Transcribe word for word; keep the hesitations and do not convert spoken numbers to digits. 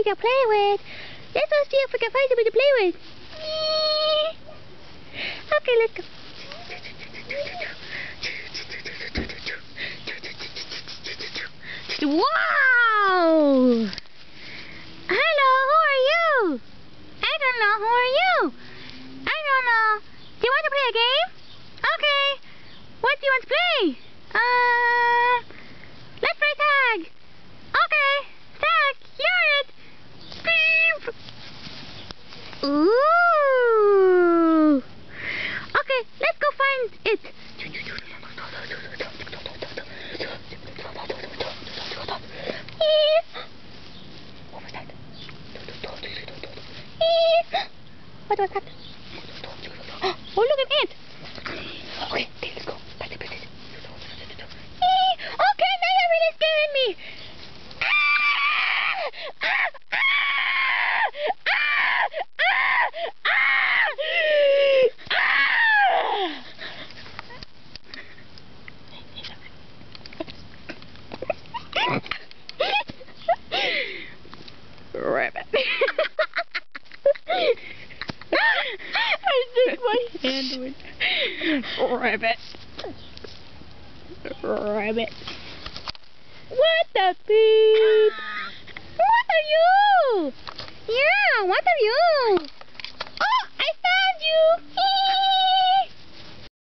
somebody to play with. Let's go see if we can find somebody to play with. Okay, let's go. Wow! Hello, who are you? I don't know, who are you? I don't know. Do you want to play a game? Okay. What do you want to play? Uh, let's play tag. Okay, tag, you're it. Beep. Ooh. Okay, let's go find it. What was that? What was that? Oh, look at it! Okay, okay, let's go. Pass it, pass it. Okay, now you're really scaring me! Ah! Ah! Ah! Ah! Ah! Ah! Rabbit. I think my hand went. Rabbit. Rabbit. What the beep? What are you? Yeah, what are you?